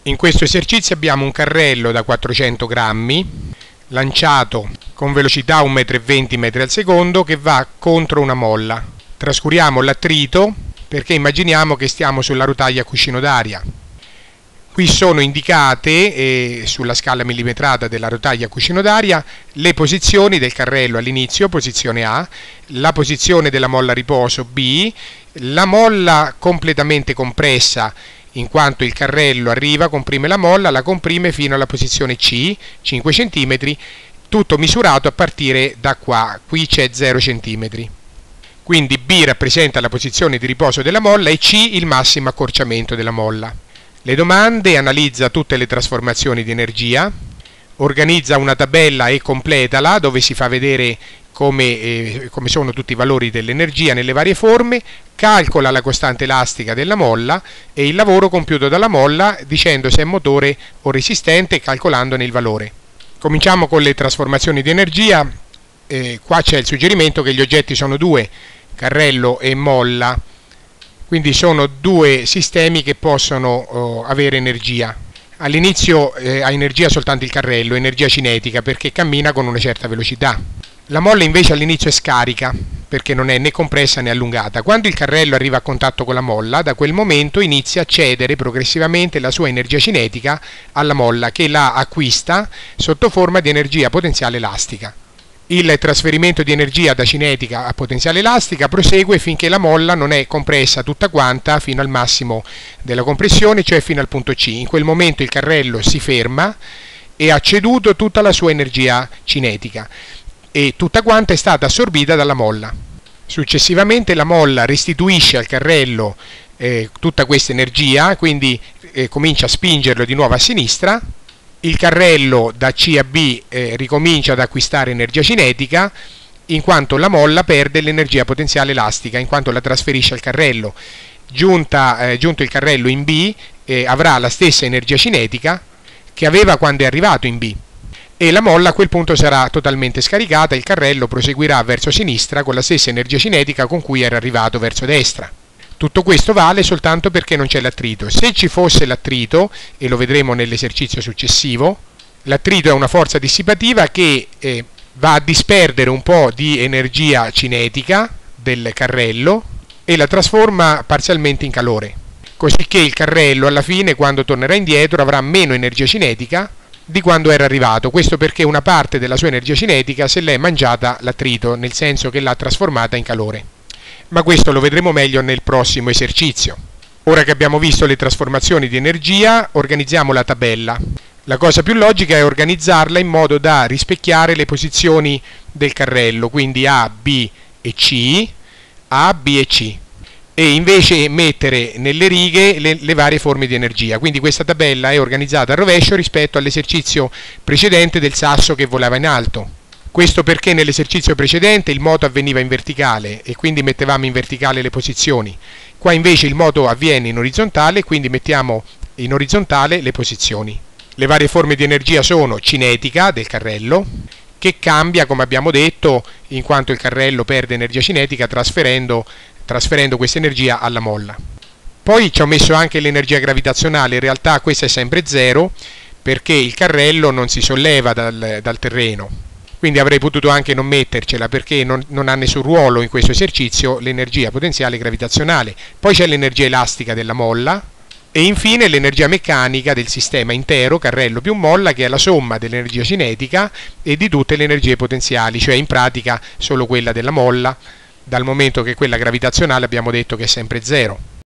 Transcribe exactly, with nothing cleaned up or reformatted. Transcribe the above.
In questo esercizio abbiamo un carrello da quattrocento grammi lanciato con velocità un metro e venti metri al secondo che va contro una molla. Trascuriamo l'attrito perché immaginiamo che stiamo sulla rotaia a cuscino d'aria. Qui sono indicate eh, sulla scala millimetrata della rotaia a cuscino d'aria le posizioni del carrello all'inizio, posizione A, la posizione della molla a riposo B, la molla completamente compressa in quanto il carrello arriva, comprime la molla, la comprime fino alla posizione C, cinque centimetri, tutto misurato a partire da qua, qui c'è zero centimetri. Quindi B rappresenta la posizione di riposo della molla e C il massimo accorciamento della molla. Le domande: analizza tutte le trasformazioni di energia, organizza una tabella e completala dove si fa vedere come, eh, come sono tutti i valori dell'energia nelle varie forme, calcola la costante elastica della molla e il lavoro compiuto dalla molla dicendo se è motore o resistente e calcolandone il valore. Cominciamo con le trasformazioni di energia. Eh, qua c'è il suggerimento che gli oggetti sono due, carrello e molla, quindi sono due sistemi che possono oh, avere energia. All'inizio eh, ha energia soltanto il carrello, energia cinetica perché cammina con una certa velocità. La molla invece all'inizio è scarica perché non è né compressa né allungata. Quando il carrello arriva a contatto con la molla, da quel momento inizia a cedere progressivamente la sua energia cinetica alla molla che la acquista sotto forma di energia potenziale elastica. Il trasferimento di energia da cinetica a potenziale elastica prosegue finché la molla non è compressa tutta quanta fino al massimo della compressione, cioè fino al punto C. In quel momento il carrello si ferma e ha ceduto tutta la sua energia cinetica e tutta quanta è stata assorbita dalla molla. Successivamente la molla restituisce al carrello eh, tutta questa energia, quindi eh, comincia a spingerlo di nuovo a sinistra. Il carrello da C a B eh, ricomincia ad acquistare energia cinetica in quanto la molla perde l'energia potenziale elastica in quanto la trasferisce al carrello. Giunta, eh, giunto il carrello in B eh, avrà la stessa energia cinetica che aveva quando è arrivato in B e la molla a quel punto sarà totalmente scaricata e il carrello proseguirà verso sinistra con la stessa energia cinetica con cui era arrivato verso destra. Tutto questo vale soltanto perché non c'è l'attrito. Se ci fosse l'attrito, e lo vedremo nell'esercizio successivo, l'attrito è una forza dissipativa che eh, va a disperdere un po' di energia cinetica del carrello e la trasforma parzialmente in calore, cosicché il carrello alla fine, quando tornerà indietro, avrà meno energia cinetica di quando era arrivato. Questo perché una parte della sua energia cinetica se l'è mangiata l'attrito, nel senso che l'ha trasformata in calore. Ma questo lo vedremo meglio nel prossimo esercizio. Ora che abbiamo visto le trasformazioni di energia, organizziamo la tabella. La cosa più logica è organizzarla in modo da rispecchiare le posizioni del carrello, quindi A, B e C, A, B e C, e invece mettere nelle righe le, le varie forme di energia. Quindi questa tabella è organizzata a rovescio rispetto all'esercizio precedente del sasso che volava in alto. Questo perché nell'esercizio precedente il moto avveniva in verticale e quindi mettevamo in verticale le posizioni. Qua invece il moto avviene in orizzontale e quindi mettiamo in orizzontale le posizioni. Le varie forme di energia sono cinetica del carrello, che cambia, come abbiamo detto, in quanto il carrello perde energia cinetica trasferendo, trasferendo questa energia alla molla. Poi ci ho messo anche l'energia gravitazionale, in realtà questa è sempre zero perché il carrello non si solleva dal, dal terreno. Quindi avrei potuto anche non mettercela perché non, non ha nessun ruolo in questo esercizio l'energia potenziale gravitazionale. Poi c'è l'energia elastica della molla e infine l'energia meccanica del sistema intero, carrello più molla, che è la somma dell'energia cinetica e di tutte le energie potenziali, cioè in pratica solo quella della molla, dal momento che quella gravitazionale abbiamo detto che è sempre zero.